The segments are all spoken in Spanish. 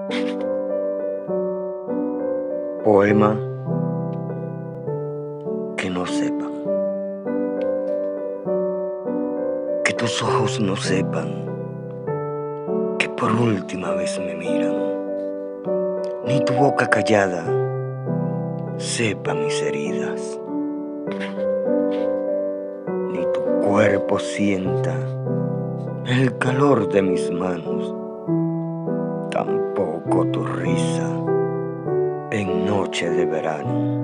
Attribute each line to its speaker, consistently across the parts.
Speaker 1: Poema que no sepan. Que tus ojos no sepan que por última vez me miran, ni tu boca callada sepa mis heridas, ni tu cuerpo sienta el calor de mis manos, tampoco tu risa en noche de verano.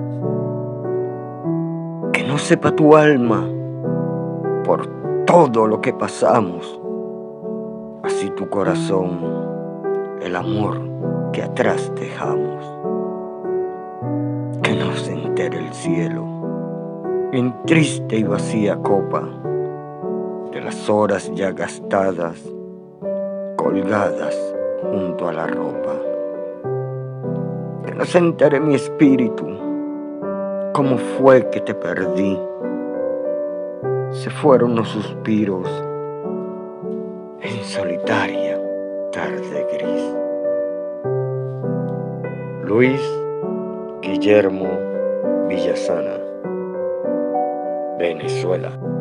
Speaker 1: Que no sepa tu alma por todo lo que pasamos, así tu corazón el amor que atrás dejamos. Que no se entere el cielo en triste y vacía copa de las horas ya gastadas, colgadas junto a la ropa. Que no se entere mi espíritu cómo fue que te perdí. Se fueron los suspiros en solitaria tarde gris. Luis Guillermo Villasana, Venezuela.